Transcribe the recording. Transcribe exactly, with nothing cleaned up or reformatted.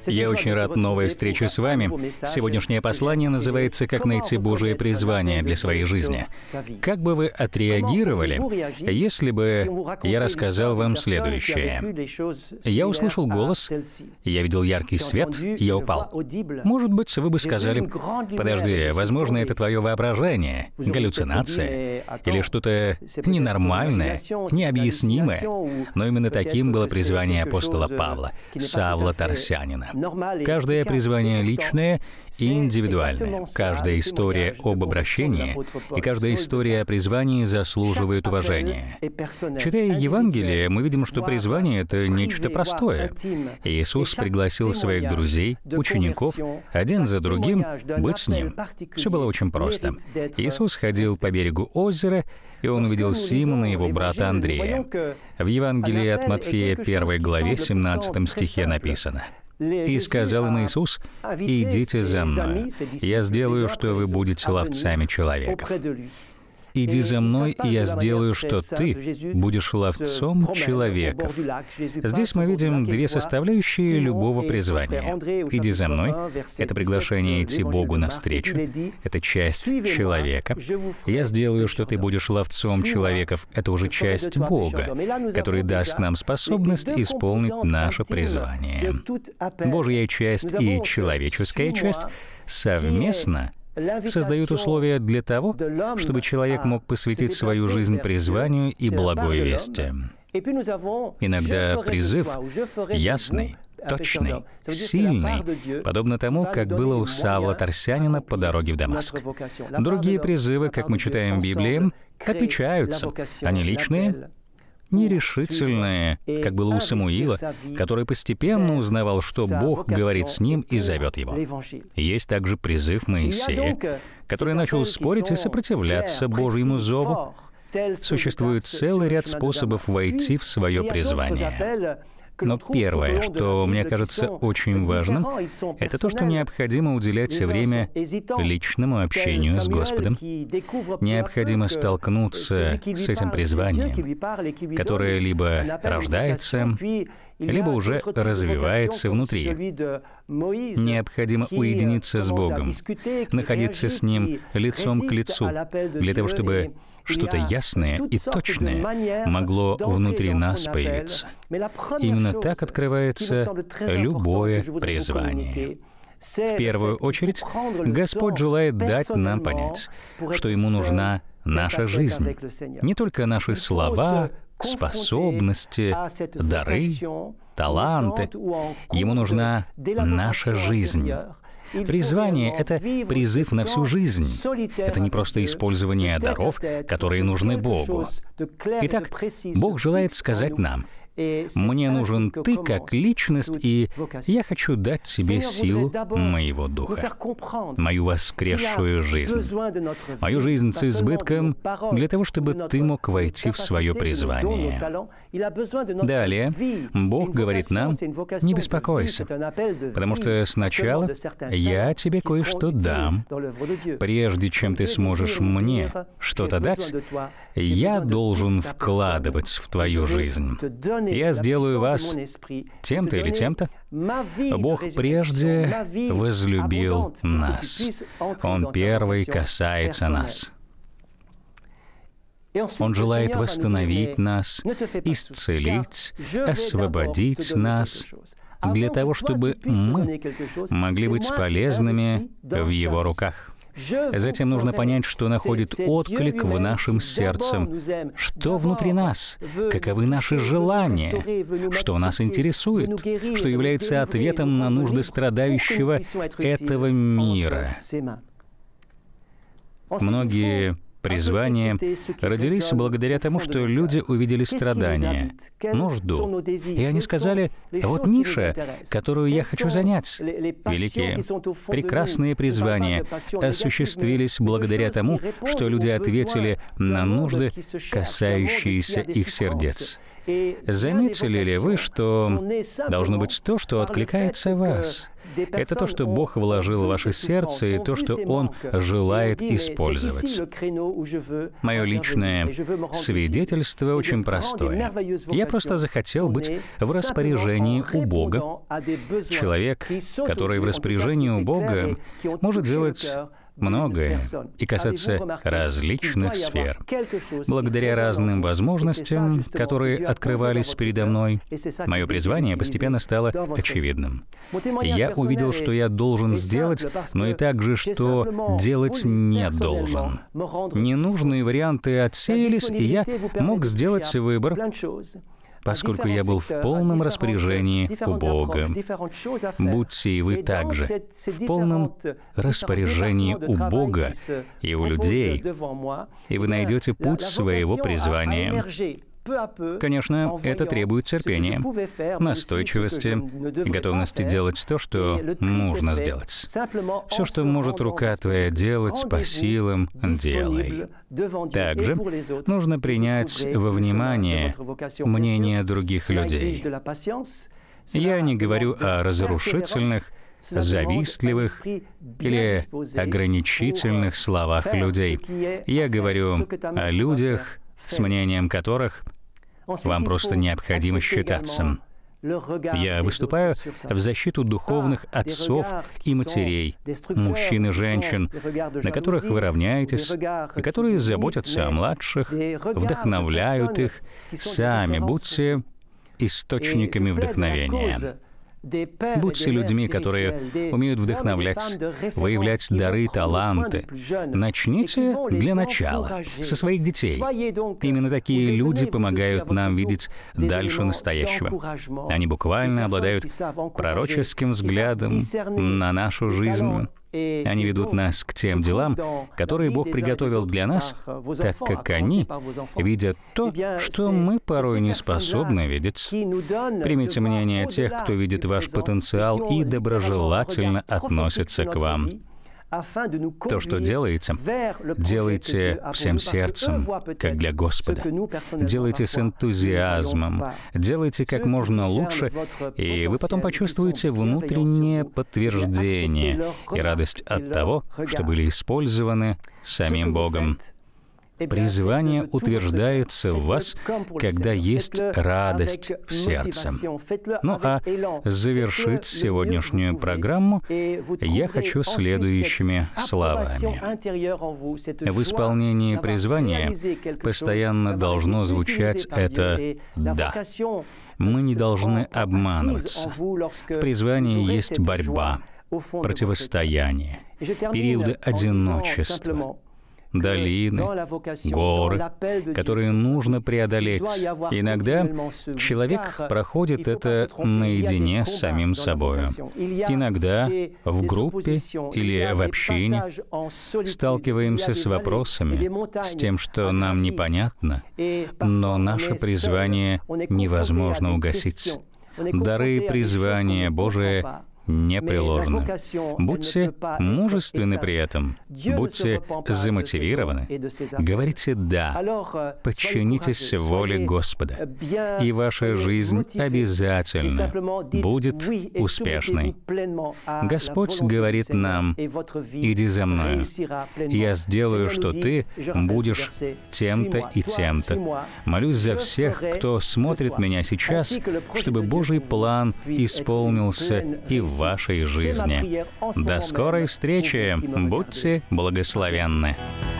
Я очень рад новой встрече с вами. Сегодняшнее послание называется «Как найти Божие призвание для своей жизни». Как бы вы отреагировали, если бы я рассказал вам следующее? Я услышал голос, я видел яркий свет, я упал. Может быть, вы бы сказали: «Подожди, возможно, это твое воображение, галлюцинация или что-то ненормальное, необъяснимое». Но именно таким было призвание апостола Павла, Савла Тарсянина. Каждое призвание личное и индивидуальное. Каждая история об обращении и каждая история о призвании заслуживает уважения. Читая Евангелие, мы видим, что призвание — это нечто простое. Иисус пригласил своих друзей, учеников, один за другим, быть с Ним. Все было очень просто. Иисус ходил по берегу озера, и Он увидел Симона и его брата Андрея. В Евангелии от Матфея, первой главе, семнадцатом стихе написано: «И сказал им Иисус: идите за Мной, я сделаю, что вы будете ловцами человеков». «Иди за Мной, и я сделаю, что ты будешь ловцом человеков». Здесь мы видим две составляющие любого призвания. «Иди за Мной» — это приглашение идти Богу навстречу, это часть человека. «Я сделаю, что ты будешь ловцом человеков» — это уже часть Бога, который даст нам способность исполнить наше призвание. Божья часть и человеческая часть совместно создают условия для того, чтобы человек мог посвятить свою жизнь призванию и благой вести. Иногда призыв ясный, точный, сильный, подобно тому, как было у Савла Тарсянина по дороге в Дамаск. Другие призывы, как мы читаем в Библии, отличаются. Они личные, нерешительные, как было у Самуила, который постепенно узнавал, что Бог говорит с ним и зовет его. Есть также призыв Моисея, который начал спорить и сопротивляться Божьему зову. Существует целый ряд способов войти в свое призвание. Но первое, что мне кажется очень важным, это то, что необходимо уделять время личному общению с Господом. Необходимо столкнуться с этим призванием, которое либо рождается, либо уже развивается внутри. Необходимо уединиться с Богом, находиться с Ним лицом к лицу, для того, чтобы что-то ясное и точное могло внутри нас появиться. Именно так открывается любое призвание. В первую очередь, Господь желает дать нам понять, что Ему нужна наша жизнь. Не только наши слова, способности, дары, таланты. Ему нужна наша жизнь. Призвание — это призыв на всю жизнь. Это не просто использование даров, которые нужны Богу. Итак, Бог желает сказать нам: «Мне нужен ты как личность, и я хочу дать тебе силу моего духа, мою воскресшую жизнь, мою жизнь с избытком, для того, чтобы ты мог войти в свое призвание». Далее Бог говорит нам: «Не беспокойся, потому что сначала я тебе кое-что дам. Прежде чем ты сможешь мне что-то дать, я должен вкладывать в твою жизнь. Я сделаю вас тем-то или тем-то». Бог прежде возлюбил нас. Он первый касается нас. Он желает восстановить нас, исцелить, освободить нас, для того, чтобы мы могли быть полезными в Его руках. Затем нужно понять, что находит отклик в нашем сердце, что внутри нас, каковы наши желания, что нас интересует, что является ответом на нужды страдающего этого мира. Многие призвания родились благодаря тому, что люди увидели страдания, нужду. И они сказали: «Вот ниша, которую я хочу занять». Великие, прекрасные призвания осуществились благодаря тому, что люди ответили на нужды, касающиеся их сердец. Заметили ли вы, что должно быть то, что откликается в вас? Это то, что Бог вложил в ваше сердце, и то, что Он желает использовать. Мое личное свидетельство очень простое. Я просто захотел быть в распоряжении у Бога. Человек, который в распоряжении у Бога, может делать многое и касаться различных сфер. Благодаря разным возможностям, которые открывались передо мной, мое призвание постепенно стало очевидным. Я увидел, что я должен сделать, но и также, что делать не должен. Ненужные варианты отсеялись, и я мог сделать выбор, поскольку я был в полном распоряжении у Бога. Будьте и вы также в полном распоряжении у Бога и у людей, и вы найдете путь своего призвания. Конечно, это требует терпения, настойчивости и готовности делать то, что нужно сделать. Все, что может рука твоя делать, по силам делай. Также нужно принять во внимание мнение других людей. Я не говорю о разрушительных, завистливых или ограничительных словах людей. Я говорю о людях, с мнением которых вам просто необходимо считаться. Я выступаю в защиту духовных отцов и матерей, мужчин и женщин, на которых вы равняетесь, и которые заботятся о младших, вдохновляют их. Сами будьте источниками вдохновения. Будьте людьми, которые умеют вдохновлять, выявлять дары и таланты. Начните для начала со своих детей. Именно такие люди помогают нам видеть дальше настоящего. Они буквально обладают пророческим взглядом на нашу жизнь. Они ведут нас к тем делам, которые Бог приготовил для нас, так как они видят то, что мы порой не способны видеть. Примите мнение тех, кто видит ваш потенциал и доброжелательно относится к вам. То, что делаете, делайте всем сердцем, как для Господа. Делайте с энтузиазмом, делайте как можно лучше, и вы потом почувствуете внутреннее подтверждение и радость от того, что были использованы самим Богом. Призвание утверждается в вас, когда есть радость в сердце. Ну а завершить сегодняшнюю программу я хочу следующими словами. В исполнении призвания постоянно должно звучать это «да». Мы не должны обманываться. В призвании есть борьба, противостояние, периоды одиночества, долины, горы, которые нужно преодолеть. Иногда человек проходит это наедине с самим собой. Иногда в группе или в общине сталкиваемся с вопросами, с тем, что нам непонятно, но наше призвание невозможно угасить. Дары и призвание Божие непреложно. Будьте мужественны при этом, будьте замотивированы, говорите «да», подчинитесь воле Господа, и ваша жизнь обязательно будет успешной. Господь говорит нам: «Иди за мною, я сделаю, что ты будешь тем-то и тем-то». Молюсь за всех, кто смотрит меня сейчас, чтобы Божий план исполнился и в вашей жизни. До скорой встречи. Будьте благословенны.